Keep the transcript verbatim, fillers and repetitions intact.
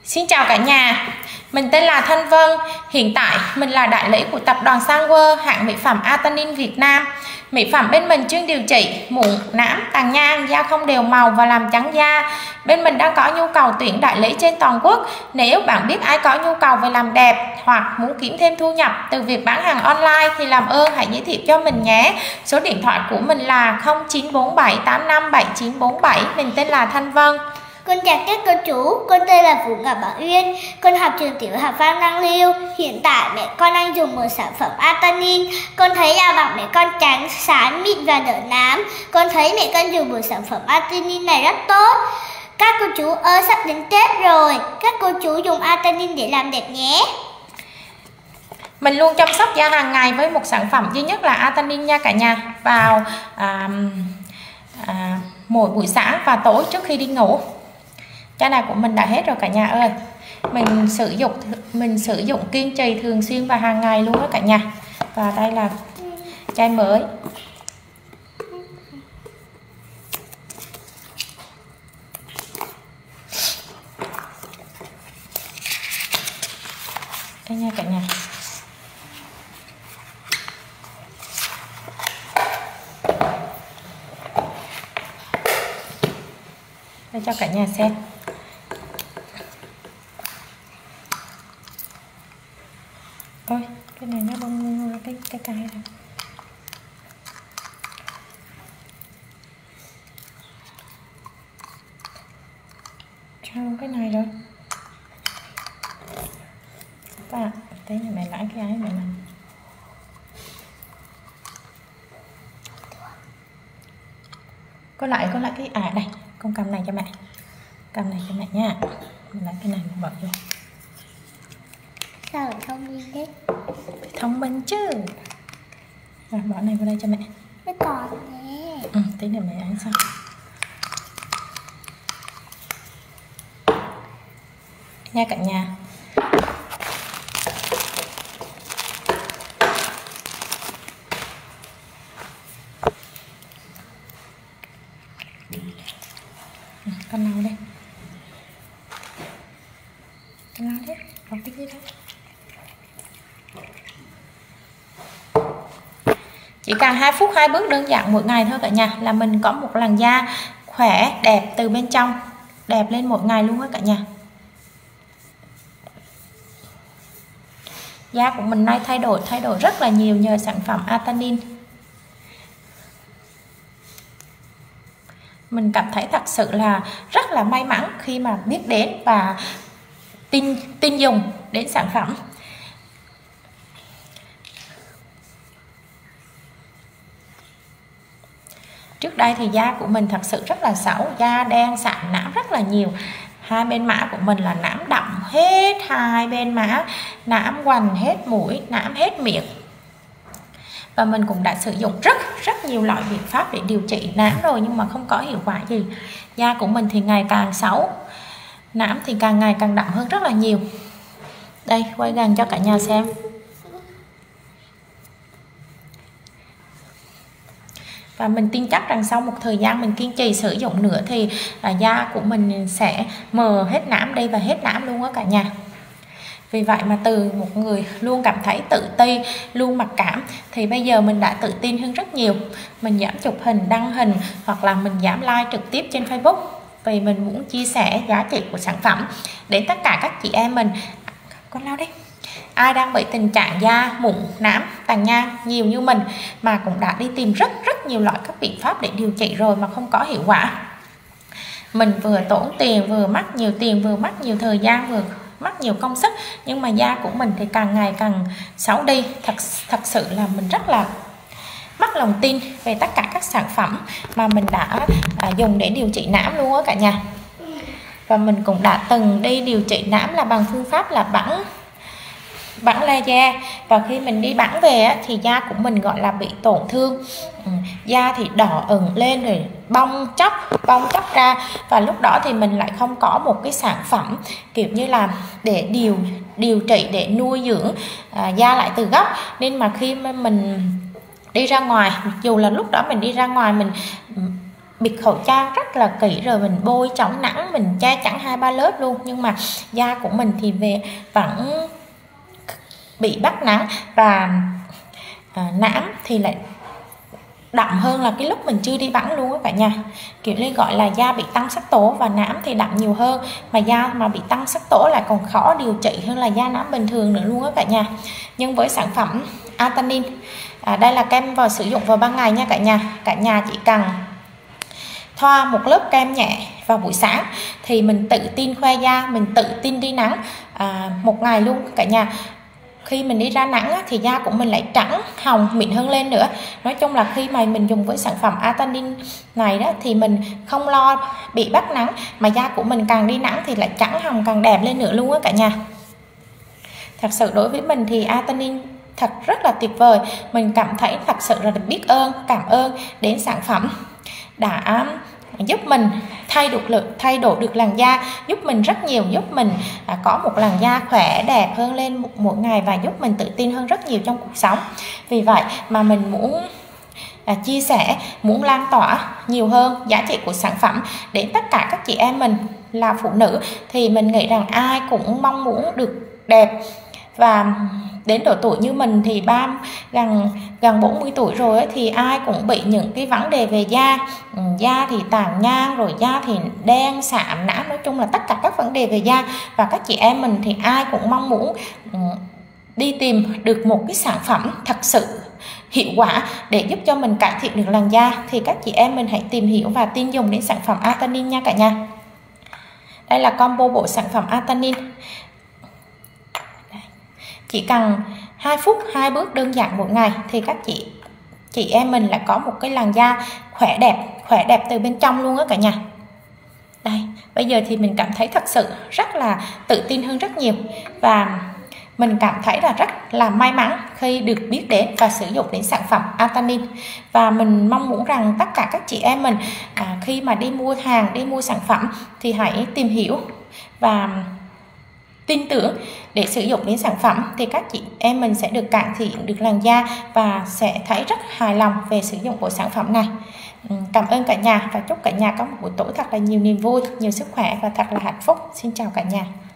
Xin chào cả nhà, mình tên là Thanh Vân. Hiện tại mình là đại lý của tập đoàn Sunwear, hãng mỹ phẩm Artanin Việt Nam. Mỹ phẩm bên mình chuyên điều trị mụn, nám, tàn nhang, da không đều màu và làm trắng da. Bên mình đang có nhu cầu tuyển đại lý trên toàn quốc. Nếu bạn biết ai có nhu cầu về làm đẹp hoặc muốn kiếm thêm thu nhập từ việc bán hàng online thì làm ơn hãy giới thiệu cho mình nhé. Số điện thoại của mình là không chín bốn bảy tám năm bảy chín bốn bảy. Mình tên là Thanh Vân. Con chào các cô chú, con tên là Vũ Ngọc Bảo Uyên, con học trường tiểu học Phan Đăng Lưu. Hiện tại mẹ con đang dùng một sản phẩm Artanin. Con thấy da mặt mẹ con trắng, sáng, mịn và đỡ nám. Con thấy mẹ con dùng một sản phẩm Artanin này rất tốt. Các cô chú ơi, sắp đến Tết rồi, các cô chú dùng Artanin để làm đẹp nhé. Mình luôn chăm sóc da hàng ngày với một sản phẩm duy nhất là Artanin nha cả nhà. Vào à, à, mỗi buổi sáng và tối trước khi đi ngủ. Chai này của mình đã hết rồi cả nhà ơi. Mình sử dụng mình sử dụng kiên trì thường xuyên và hàng ngày luôn đó cả nhà. Và đây là chai mới. Đây nha cả nhà. Đây cho cả nhà xem. Ôi, cái này nó bông ra cái cái cây này. Sao cái này rồi? Các bạn, thấy nhà mẹ lại cái ấy mẹ làm. Có lại có lại cái à đây, con cầm này cho mẹ. Cầm này cho mẹ nha. Mình lấy cái này mình bỏ vô. Sao lại thông minh thế? Phải thông minh chứ. Rồi bỏ này vào đây cho mẹ. Nó còn nè. Ừ, tí nữa mẹ ăn xong. Nha cả nhà. Ừ, con nào đây? Con nào đấy? Có cái gì đấy? Chỉ cần hai phút hai bước đơn giản mỗi ngày thôi cả nhà là mình có một làn da khỏe đẹp từ bên trong, đẹp lên mỗi ngày luôn á cả nhà. Da của mình nay thay đổi thay đổi rất là nhiều nhờ sản phẩm Artanin. Mình cảm thấy thật sự là rất là may mắn khi mà biết đến và tin tin dùng đến sản phẩm. Trước đây thì da của mình thật sự rất là xấu, da đen sạm nám rất là nhiều. Hai bên má của mình là nám đậm hết hai bên má, nám quằn hết mũi, nám hết miệng. Và mình cũng đã sử dụng rất rất nhiều loại biện pháp để điều trị nám rồi nhưng mà không có hiệu quả gì. Da của mình thì ngày càng xấu, nám thì càng ngày càng đậm hơn rất là nhiều. Đây, quay gần cho cả nhà xem. Và mình tin chắc rằng sau một thời gian mình kiên trì sử dụng nữa thì à, da của mình sẽ mờ hết nám đi và hết nám luôn á cả nhà. Vì vậy mà từ một người luôn cảm thấy tự ti, luôn mặc cảm thì bây giờ mình đã tự tin hơn rất nhiều. Mình dám chụp hình, đăng hình hoặc là mình dám like trực tiếp trên Facebook. Vì mình muốn chia sẻ giá trị của sản phẩm đến tất cả các chị em mình. Con lao đi. Ai đang bị tình trạng da mụn, nám, tàn nhang nhiều như mình mà cũng đã đi tìm rất rất nhiều loại các biện pháp để điều trị rồi mà không có hiệu quả. Mình vừa tốn tiền, vừa mất nhiều tiền, vừa mất nhiều thời gian, vừa mất nhiều công sức nhưng mà da của mình thì càng ngày càng xấu đi. Thật thật sự là mình rất là mất lòng tin về tất cả các sản phẩm mà mình đã à, dùng để điều trị nám luôn á cả nhà. Và mình cũng đã từng đi điều trị nám là bằng phương pháp là bắn bắn laser. Và khi mình đi bắn về á, thì da của mình gọi là bị tổn thương, ừ, da thì đỏ ửng lên rồi bong chóc bong chóc ra. Và lúc đó thì mình lại không có một cái sản phẩm kiểu như là để điều điều trị để nuôi dưỡng à, da lại từ gốc. Nên mà khi mà mình đi ra ngoài, mặc dù là lúc đó mình đi ra ngoài mình bịt khẩu trang rất là kỹ rồi mình bôi chống nắng, mình che chắn hai ba lớp luôn, nhưng mà da của mình thì về vẫn bị bắt nắng và à, nám thì lại đậm hơn là cái lúc mình chưa đi bắn luôn á cả nhà. Kiểu như gọi là da bị tăng sắc tố và nám thì đậm nhiều hơn, mà da mà bị tăng sắc tố lại còn khó điều trị hơn là da nám bình thường nữa luôn á cả nhà. Nhưng với sản phẩm Artanin, à, đây là kem vào sử dụng vào ban ngày nha cả nhà. Cả nhà chỉ cần thoa một lớp kem nhẹ vào buổi sáng thì mình tự tin khoe da, mình tự tin đi nắng à, một ngày luôn cả nhà. Khi mình đi ra nắng á, thì da của mình lại trắng hồng mịn hơn lên nữa. Nói chung là khi mà mình dùng với sản phẩm Artanin này đó thì mình không lo bị bắt nắng, mà da của mình càng đi nắng thì lại trắng hồng càng đẹp lên nữa luôn á cả nhà. Thật sự đối với mình thì Artanin thật rất là tuyệt vời. Mình cảm thấy thật sự là biết ơn, cảm ơn đến sản phẩm đã giúp mình thay đổi được thay đổi được làn da, giúp mình rất nhiều, giúp mình à, có một làn da khỏe đẹp hơn lên mỗi ngày và giúp mình tự tin hơn rất nhiều trong cuộc sống. Vì vậy mà mình muốn à, chia sẻ, muốn lan tỏa nhiều hơn giá trị của sản phẩm đến tất cả các chị em mình là phụ nữ. Thì mình nghĩ rằng ai cũng mong muốn được đẹp, và đến độ tuổi như mình thì ba gần gần bốn mươi tuổi rồi ấy, thì ai cũng bị những cái vấn đề về da, da thì tàn nhang, rồi da thì đen sạm nám, nói chung là tất cả các vấn đề về da. Và các chị em mình thì ai cũng mong muốn đi tìm được một cái sản phẩm thật sự hiệu quả để giúp cho mình cải thiện được làn da. Thì các chị em mình hãy tìm hiểu và tin dùng đến sản phẩm Artanin nha cả nhà. Đây là combo bộ sản phẩm Artanin. Chỉ cần hai phút, hai bước đơn giản mỗi ngày thì các chị chị em mình lại có một cái làn da khỏe đẹp, khỏe đẹp từ bên trong luôn á cả nhà. Đây, bây giờ thì mình cảm thấy thật sự rất là tự tin hơn rất nhiều, và mình cảm thấy là rất là may mắn khi được biết đến và sử dụng đến sản phẩm Artanin. Và mình mong muốn rằng tất cả các chị em mình à, khi mà đi mua hàng, đi mua sản phẩm thì hãy tìm hiểu và tin tưởng để sử dụng đến sản phẩm, thì các chị em mình sẽ được cải thiện được làn da và sẽ thấy rất hài lòng về sử dụng của sản phẩm này. Cảm ơn cả nhà và chúc cả nhà có một buổi tối thật là nhiều niềm vui, nhiều sức khỏe và thật là hạnh phúc. Xin chào cả nhà.